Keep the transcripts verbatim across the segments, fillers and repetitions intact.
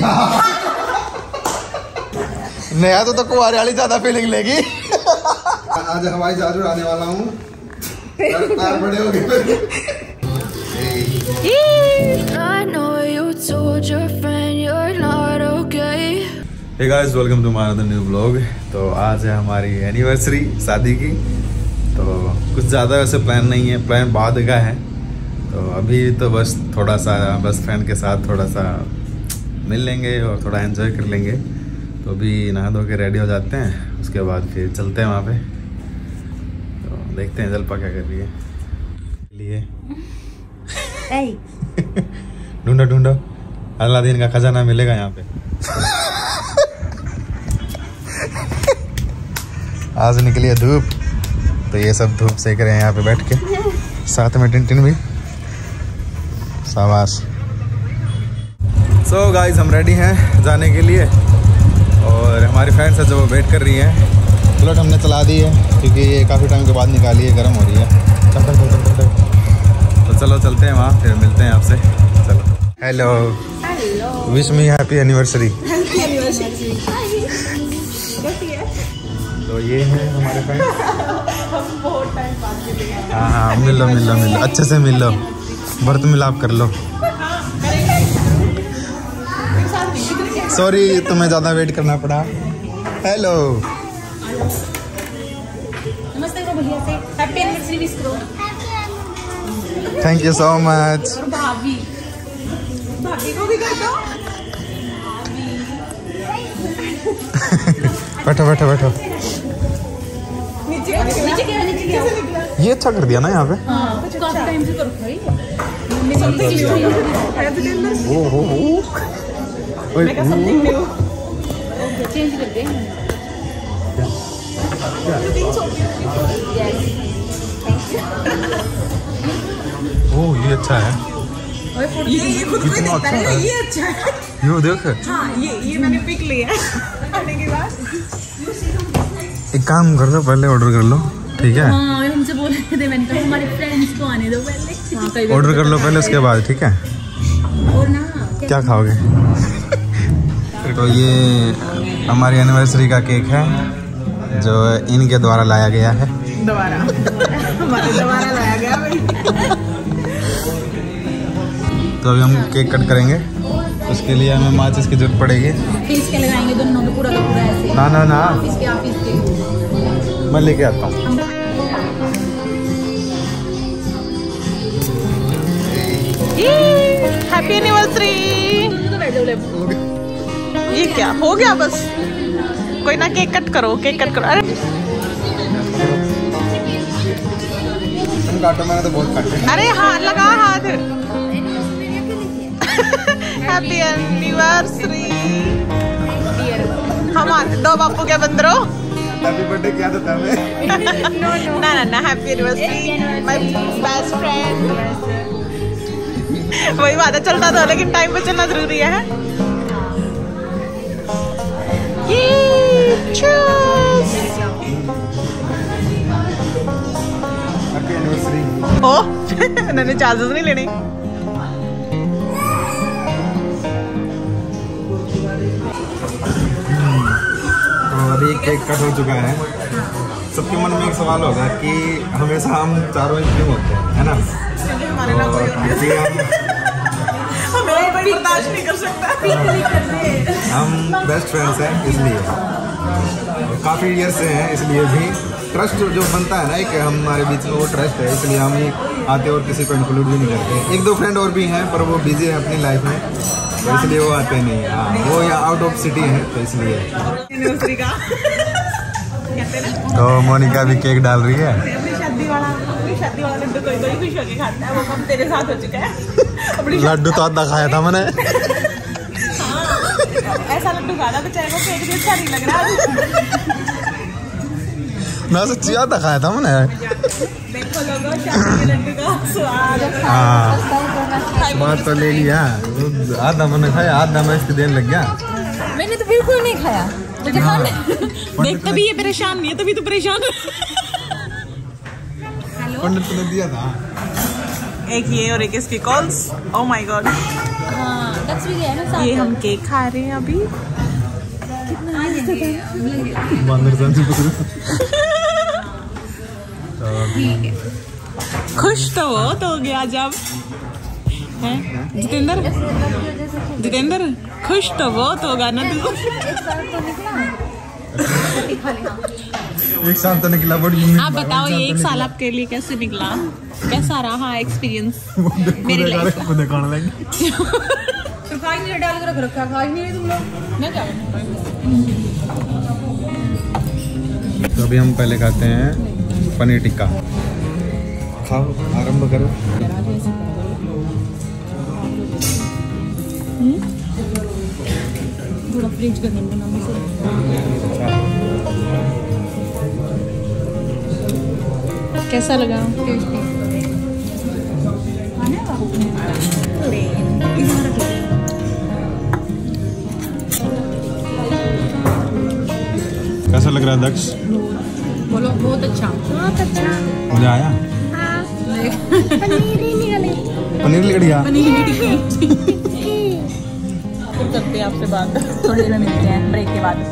नया तो तो कुंवारे वाली ज्यादा फीलिंग लेगी। आज हवाई जहाज उड़ाने वाला हूँ। बड़े हो गए। Hey guys, welcome to my another new vlog। तो आज है हमारी एनिवर्सरी शादी की। तो कुछ ज़्यादा वैसे प्लान नहीं है, प्लान बाद का है। तो अभी तो बस थोड़ा सा बस फ्रेंड के साथ थोड़ा सा मिल लेंगे और थोड़ा एंजॉय कर लेंगे। तो अभी नहा धो के रेडी हो जाते हैं, उसके बाद फिर चलते हैं वहाँ पे। तो देखते हैं जलपा क्या कर रही है। लिए ढूंढो ढूंढो, अलादीन का खजाना मिलेगा यहाँ पे। आज निकली है धूप, तो ये सब धूप सेक रहे हैं यहाँ पे बैठ के, साथ में टिनटिन भी। शाबाश। सो गाइस, हम रेडी हैं जाने के लिए और हमारी फ्रेंड्स है जो वेट कर रही हैं। बुलेट हमने चला दी है क्योंकि ये काफ़ी टाइम के बाद निकाली है, गर्म हो रही है। चल चल चल चल चल। तो चलो चलते हैं वहाँ, फिर मिलते हैं आपसे। चलो। Hello, wish me happy anniversary. तो ये है हमारे फ्रेंड। हम बहुत टाइम बाद मिले। हाँ हाँ, मिल लो मिल लो मिल लो, अच्छे से मिल लो, व्रत मिलाप कर लो। सॉरी तुम्हें ज़्यादा वेट करना पड़ा। हेलो, नमस्ते करो भैया से, हैप्पी एनिवर्सरी विश करो। Thank you so much. और भाभी भाभी को भी कर दो। बैठो बैठो बैठो। नीचे नीचे क्या नीचे क्या ये अच्छा कर दिया ना यहाँ पे। हाँ, कुछ काफी टाइम से करो भाई। Mummy something new. ओ हो हो, मैं क्या समथिंग न्यू चेंज कर दे। ओ ये अच्छा है। ये ये खुद को देखता है, ये अच्छा है। यो देख। हाँ, ये ये मैंने पिक लिया आने के बाद। एक काम कर लो, पहले ऑर्डर कर लो, ठीक है? हाँ, हमसे बोल रहे थे, मैंने कहा हमारे फ्रेंड्स को आने दो पहले। हाँ, ऑर्डर कर लो पहले, उसके बाद, ठीक है? और ना क्या खाओगे? तो ये हमारी एनिवर्सरी का केक है जो इनके द्वारा लाया गया है। दोबारा हमारे दोबारा लाया गया भाई। तो अभी हम केक कट करेंगे, उसके लिए हमें माचिस की जरूरत पड़ेगी। फीस के लगाएंगे दोनों को पूरा का पूरा ऐसे। ना ना ना, ऑफिस के ऑफिस के मैं लेके आता हूँ। Happy anniversary. ये क्या हो गया? बस कोई ना, केक कट करो, केक कट करो। अरे तुम काटो, मैंने तो बहुत काटे। अरे हाँ, लगा हाथ। Happy anniversary. हम दो बापू के बंदरो। हैप्पी बर्थडे क्या था हमें? ना ना ना, happy anniversary my best friend. वही बात है, चलता था लेकिन टाइम पे चलना जरूरी है। ये चीज़। Happy anniversary. ओ मैंने चार्जेस नहीं लेने। अभी केक कट हो चुका है। सबके मन में एक सवाल होगा कि हमेशा हम चारों क्यों होते हैं, है ना? हमारे ना कोई हमें कोई बर्दाश्त नहीं कर सकता। हम बेस्ट फ्रेंड्स हैं इसलिए, काफ़ी ईयर से हैं, इसलिए भी ट्रस्ट जो बनता है ना एक हमारे बीच में, वो ट्रस्ट है, इसलिए हम आते और किसी को इंक्लूड भी नहीं करते। एक दो फ्रेंड और भी हैं पर वो बिजी हैं अपनी लाइफ में, तो इसलिए वो आते नहीं। हाँ, वो यहाँ आउट ऑफ सिटी है, तो इसलिए। एनिवर्सरी का तो मोनिका भी केक डाल रही है। अपनी शादी वाला अपनी शादी वाला लड्डू कोई कोई खुश होके खाता है, वो कब तेरे साथ हो चुका है। लड्डू तो आधा खाया था मैंने। ऐसा लड्डू खाना बेचारे को केक भी अच्छा नहीं लग रहा। मैं सच्ची आधा खाया था मैंने। देखो लोगों, शादी के लड्डू का स्वाद। हाँ, स्वाद तो ले लिया, आधा मैंने खाया, आधा मैं इसके देने लग गया। मैंने तो बिल्कुल नहीं खाया। देख तभी ये परेशान नहीं है, तभी तो परेशान। पंडित ने दिया था। एक ये और एक इसकी कॉल्स। Oh my god. हाँ, एलेक्स भी गया ना साथ। ये हम केक खा रहे हैं अभी। खुश तो वो तो हो गया जब हैं जितेंद्र जितेंद्र खुश तो बहुत होगा ना तू। एक साल तो निकला बड़ी। आप बताओ ये एक साल आपके लिए कैसे निकला, कैसा रहा एक्सपीरियंस मेरी लाइफ को दिखाने लगे। तो खाई नहीं डाल के रख रखा, खाई नहीं तुम लोग ना क्या। तो अभी हम पहले खाते हैं पनीर टिक्का। खाओ आरंभ करो। थोड़ा फ्रिज का गंदा नाम से कैसा लगा? कैसा लग रहा है दक्ष? बोलो बहुत अच्छा बहुत अच्छा मजा आया? पनीर ही निकले पनीर लिख दिया। फिर करते हैं आपसे बात, थोड़ी देर में मिलते हैं ब्रेक के बाद।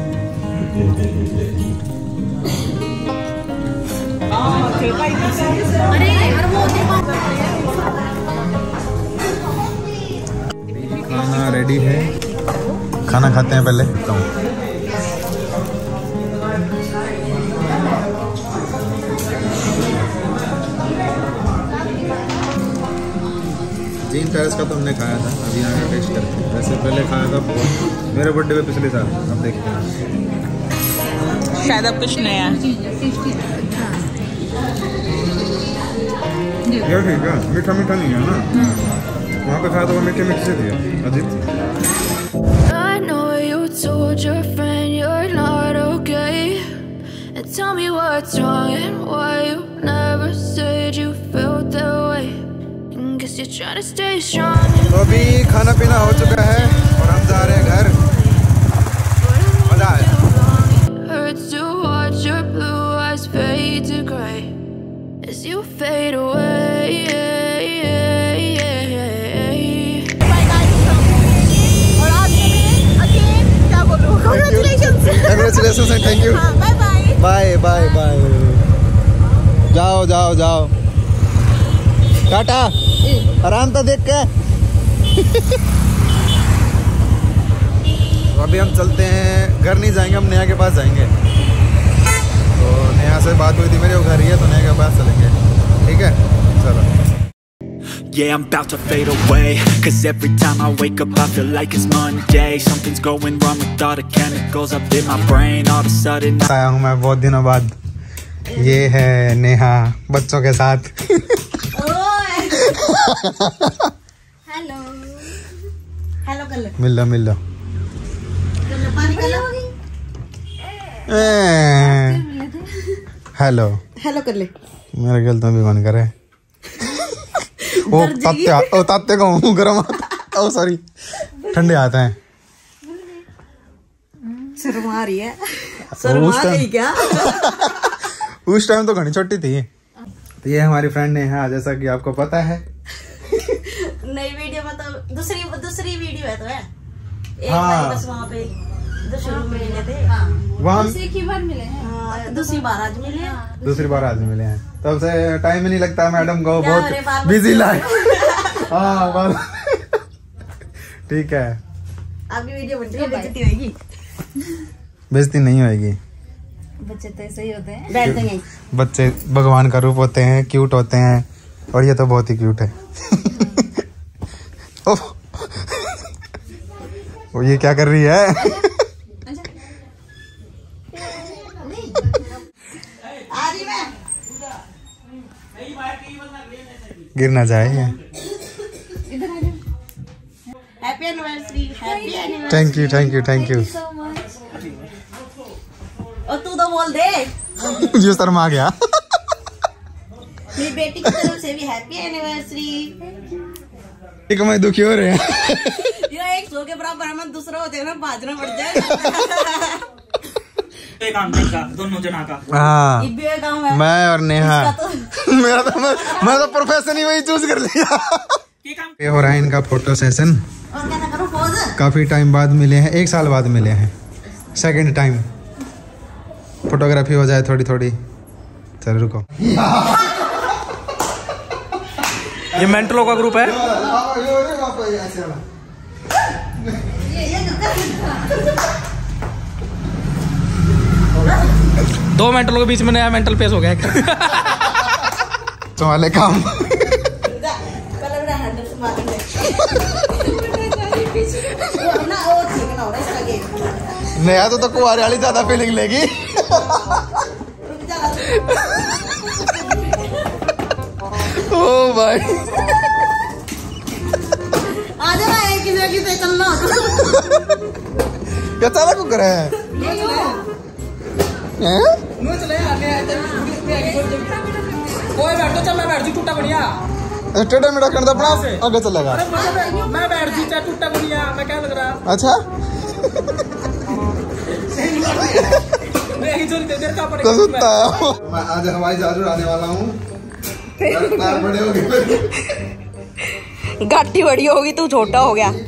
अरे यार वो खाना रेडी है, खाना खाते हैं पहले। तो जीन टेरेस का तो हमने खाया था, अभी यहाँ का टेस्ट करते हैं। वैसे पहले खाया था मेरे बर्थडे पे पिछले साल, अब देखते हैं शायद अब कुछ नया। यार ठीक है, मीठा मीठा नहीं है ना। वहाँ पे खाया तो वो मीठे मीठे से दिया, अजीब थी। I know you told your friend you're not okay, and tell me what's wrong and why you never said you felt that way. Guess you're trying to stay strong. तो अभी खाना पीना हो चुका है और हम जा रहे हैं घर। मजा आया। Hurts to watch your blue eyes fade to gray as you fade away. और आज अगेन क्या बोलूं, congratulations Congratulations and thank you. Bye bye bye bye bye. जाओ जाओ जाओ, टाटा, आराम तो देख के। तो अभी हम चलते हैं, घर नहीं जाएंगे, हम नेहा के पास जाएंगे। तो नेहा से बात हुई थी मेरी, वो घर ही है, तो नेहा के पास चलेंगे। ठीक है चलो। Yeah, I'm about to fade away, cause every time I wake up I feel like it's Monday. Something's going wrong with all the chemicals up in my brain. All of a sudden आया हूँ मैं बहुत दिनों बाद। ये है नेहा बच्चों के साथ। हेलो हेलो कर ले, मिल लो मिल लो। पानी कर लो, हेलो हेलो कर ले। मेरा ख्याल तो भी मन करे। ओ ताते ओ ताते को मुंह गरम आता, ओ सॉरी ठंडे आते हैं। शर्मा रही है, उस शर्मा टाइम- गई क्या? उस टाइम तो घनी छोटी थी। तो ये हमारी फ्रेंड नेहा, जैसा कि आपको पता है। नई वीडियो मतलब दूसरी दूसरी वीडियो है तो है एक हाँ। बार बस वहाँ पे दूसरी रूम में मिले थे। वहाँ की बार मिले हैं, दूसरी बार आज मिले हैं। दूसरी बार आज मिले हैं, तब से टाइम ही नहीं लगता मैडम को, क्या हो रहे, बहुत बार बिजी लाइफ। हाँ बार ठीक है, आपकी वीडियो बन रही है, बेइज्जती होगी। बेइज्जती नहीं होगी। बच्चे तो ऐसे ही होते हैं, बैठते हैं। बच्चे भगवान का रूप होते हैं, क्यूट होते हैं, और ये तो बहुत ही क्यूट है। ओह, वो ये क्या कर रही है? गिर ना जाए। Happy anniversary, happy anniversary. Thank you thank you thank you. और तू तो बोल दे, जो शर्मा आ गया। मेरी बेटी की तरफ से भी हैप्पी एनिवर्सरी। एक मैं दुखी हो रहे हैं। ये एक सौ के बराबर हम दूसरा होते हैं ना, बाजना पड़ जाए। दोनों जना का हाँ, इब्बे गाँव है। मैं और नेहा। तो मेरा तो मैं, मैं तो प्रोफेशन ही वही चूज कर लिया। ये हो रहा है इनका फोटो सेशन। और क्या करूँ, काफ़ी टाइम बाद मिले हैं, एक साल बाद मिले हैं, सेकंड टाइम। फोटोग्राफी हो जाए थोड़ी थोड़ी। चल रुको। ये मेंटलों का ग्रुप है। दो मेंटलों के बीच में नया मेंटल पेश हो गया। तुम्हारे काम नया तो तो कुंवारे वाली ज्यादा फीलिंग लेगी। ओ भाई क्या चाला को करे हैं? कोई बैठो, चल मैं बैठ जू, टूटा बढ़िया। टेढ़ा मेढ़ा करना अपना आगे चलेगा। मैं बैठ जू चाहे टूटा बढ़िया, मैं क्या लग रहा। अच्छा तो सुनता है। मैं आज हवाई जहाज उड़ाने वाला हूँ। बड़े हो गए, गाड़ी बड़ी होगी, तू छोटा हो गया।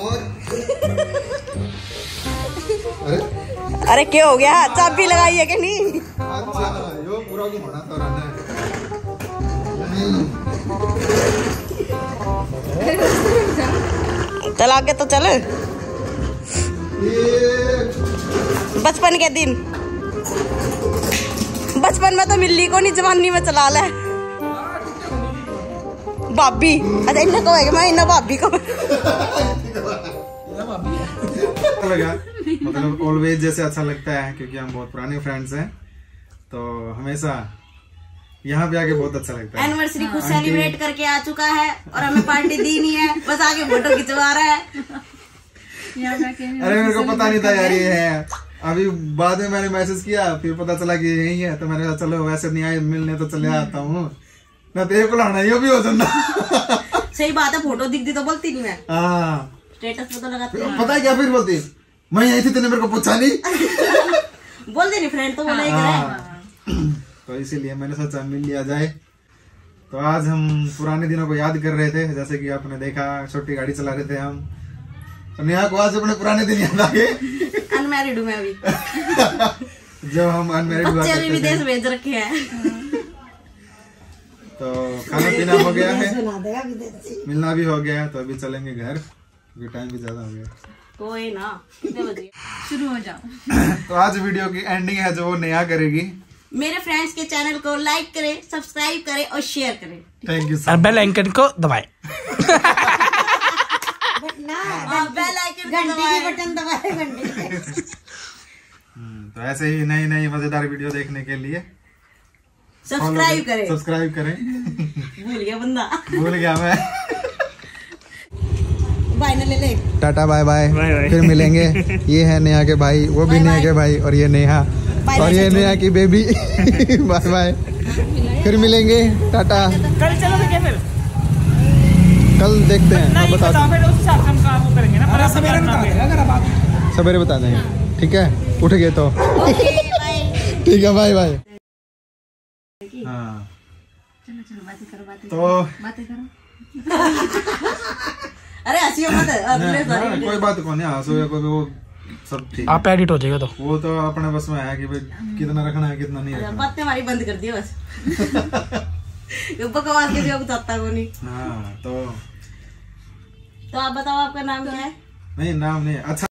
अरे अरे क्या हो गया? चाबी लगाई है कि नहीं? अच्छा यो पूरा घुमाना था रहने। चल आगे तो चल। बचपन के दिन, बचपन में तो मिल्ली को नहीं, जवानी में चला ले भाभी। अच्छा इन्हें को है, मैं इन्हें भाभी को लगा। मतलब ऑलवेज जैसे अच्छा लगता है क्योंकि हम बहुत पुराने फ्रेंड्स हैं, तो हमेशा यहाँ पे आके बहुत अच्छा लगता है। एनिवर्सरी खुद सेलिब्रेट करके आ चुका है और हमें पार्टी दी नहीं है, बस आगे फोटो खिंचवा रहा है। अरे मेरे को पता नहीं था यार ये है, अभी बाद में मैंने मैसेज किया, फिर पता चला कि यही है, तो मैंने कहा चलो वैसे नहीं आए मिलने तो चले आता हूँ ना, तो को लाना ये भी हो जाना। सही बात है, फोटो दिख दी तो बोलती नहीं मैं। हाँ स्टेटस पे तो लगाती हूँ। पता है क्या फिर बोलती, मैं यही थी, तेने मेरे को पूछा नहीं। बोल दे नहीं, फ्रेंड तो बोला ही करे। तो इसीलिए मैंने सोचा मिल लिया जाए। तो आज हम पुराने दिनों को याद कर रहे थे, जैसे कि आपने देखा छोटी गाड़ी चला रहे थे हम, तो नेहा को आज अपने पुराने दिन याद आ गए। अनमैरिड हूँ मैं अभी। जब हम अनमैरिड हुआ बच्चे करते भी थे। विदेश भेज रखे हैं। तो खाना पीना हो गया है, मिलना भी हो गया, तो अभी चलेंगे घर क्योंकि टाइम भी ज्यादा हो गया। कोई ना, कितने बजे शुरू हो जाओ। तो आज वीडियो की एंडिंग है जो वो नेहा करेगी। मेरे फ्रेंड्स के चैनल को लाइक करें, सब्सक्राइब करें और शेयर करें। Thank you. और बेल आइकन को दबाएं। बेल आइकन घंटी के बटन दबाएं, घंटी के। तो ऐसे ही नई नई मजेदार वीडियो देखने के लिए सब्सक्राइब करें। सब्सक्राइब करें। भूल गया बंदा, भूल गया मैं। बाय ना ले ले। Tata bye bye, bye bye. फिर मिलेंगे। ये है नेहा के भाई, वो भी बाय नेहा बाय। के भाई, और ये नेहा, बाय और बाय ये सचिन। नेहा की बेबी। बाय बाय, फिर मिलेंगे। टाटा। कल चलोगे क्या फिर? कल देखते हैं, अब नहीं बता बताओ, दें, फिर उस हिसाब से हम काम करेंगे ना। पर सवेरे बता देगा अगर आप सवेरे बता देंगे। ठीक है, उठ गए तो ओके बाय। ठीक है, बाय बाय। हाँ चलो चलो बातें करो, बातें तो बातें करो। अरे हंसियो मत। नहीं, नहीं, कोई बात को नहीं, हंसो या कोई वो सब ठीक है। आप एडिट हो जाएगा तो वो तो अपने बस में है कि भाई कितना रखना है कितना नहीं रखना। बातें हमारी बंद कर दियो बस। बकवास किसी को चाहता को नहीं। हाँ तो तो आप बताओ आपका नाम क्या है? नहीं नाम नहीं अच्छा।